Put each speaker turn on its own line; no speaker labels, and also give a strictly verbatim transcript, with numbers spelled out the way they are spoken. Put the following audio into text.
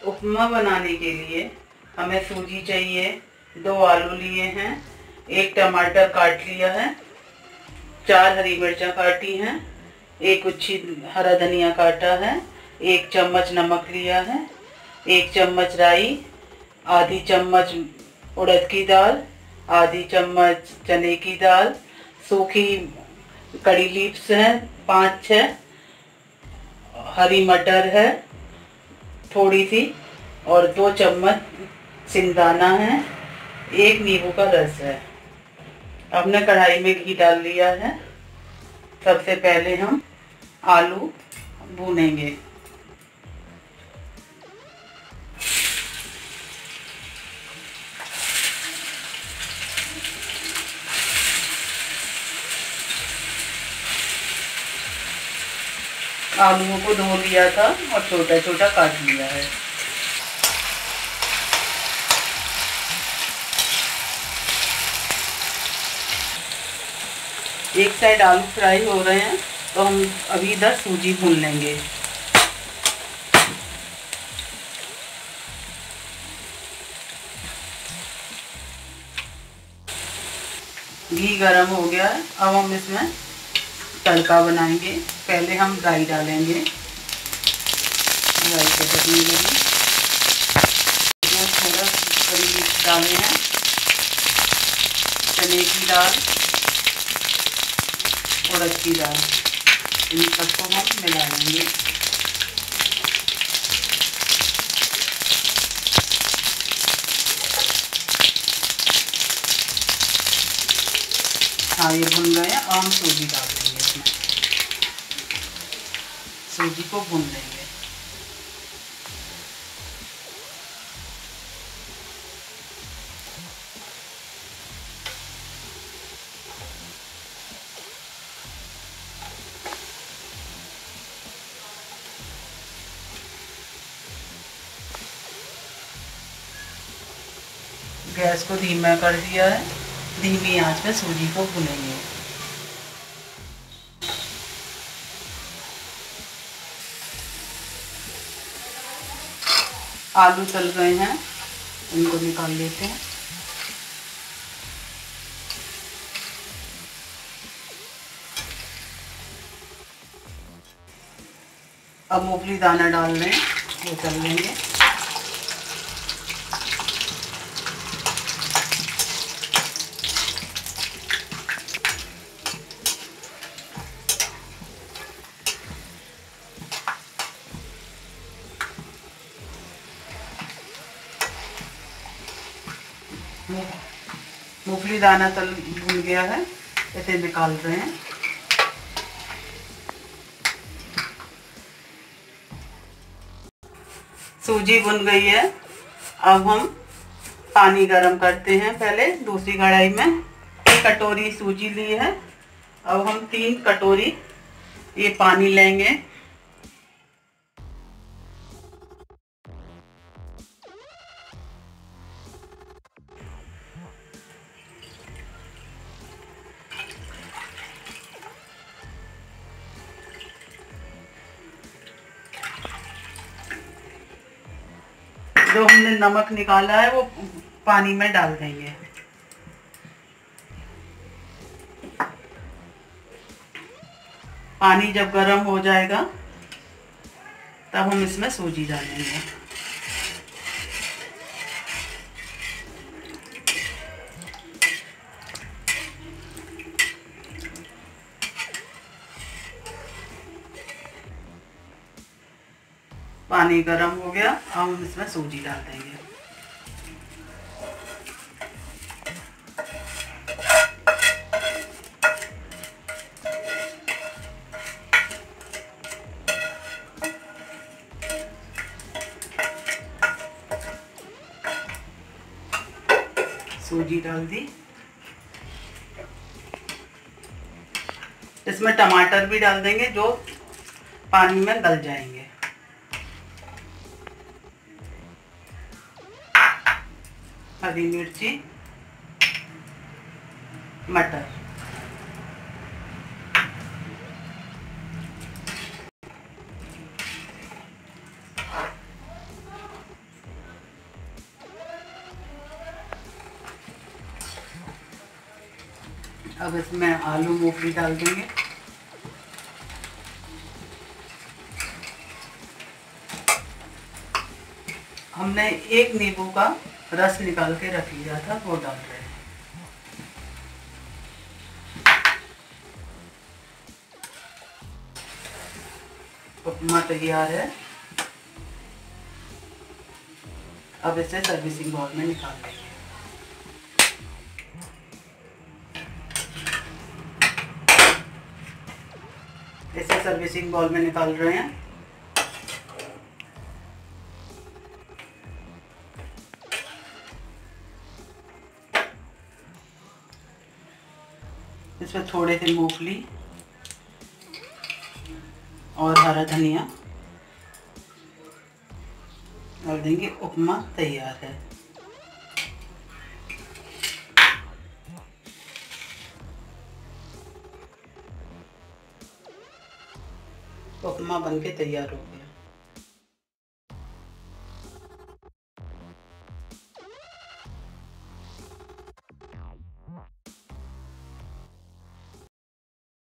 उपमा बनाने के लिए हमें सूजी चाहिए, दो आलू लिए हैं, एक टमाटर काट लिया है, चार हरी मिर्चा काटी हैं, एक उच्छी हरा धनिया काटा है, एक चम्मच नमक लिया है, एक चम्मच राई, आधी चम्मच उड़द की दाल, आधी चम्मच चने की दाल, सूखी कड़ी लीव्स हैं पाँच छः, हरी मटर है थोड़ी सी, और दो चम्मच सिंगदाना है, एक नींबू का रस है। हमने कढ़ाई में घी डाल लिया है। सबसे पहले हम आलू भूनेंगे। आलूओं को धो लिया था और छोटा छोटा काट लिया है। एक साइड आलू फ्राई हो रहे हैं तो हम अभी इधर सूजी भून लेंगे। घी गरम हो गया है, अब हम इसमें तड़का बनाएंगे। पहले हम राई डालेंगे, राई को चटनी लेंगे, थोड़ा कड़ी मिर्च डाले हैं, चने की दाल, उड़द की दाल, इन सबको हम मिला लेंगे। हाँ, ये भुन गए हैं। अब हम सूजी डाल देंगे इसमें, सूजी को भून लेंगे। गैस को धीमा कर दिया है, धीमी आंच में सूजी को भूनेंगे। आलू तल गए हैं, इनको निकाल लेते हैं। अब मूंगफली दाना डाल रहे हैं, वो तल लेंगे। मूंगफली दाना तल भून गया है, इसे निकाल रहे हैं। सूजी भुन गई है। अब हम पानी गरम करते हैं। पहले दूसरी कढ़ाई में एक कटोरी सूजी ली है, अब हम तीन कटोरी ये पानी लेंगे। जो हमने नमक निकाला है वो पानी में डाल देंगे। पानी जब गर्म हो जाएगा तब हम इसमें सूजी डालेंगे। पानी गर्म हो गया, अब हम इसमें सूजी डाल देंगे। सूजी डाल दी। इसमें टमाटर भी डाल देंगे जो पानी में गल जाएंगे। हरी मिर्ची, मटर, अब इसमें आलू मूंगफली डाल देंगे। हमने एक नींबू का रस निकाल के रख लिया था, वो डाल रहे हैं। उपमा तैयार है। अब इसे सर्विसिंग बाउल में निकाल लेंगे। इसे सर्विसिंग बाउल में निकाल रहे हैं। इसमें थोड़े से मूंगफली और हरा धनिया डाल देंगे। उपमा तैयार है। उपमा बनके तैयार हो गया।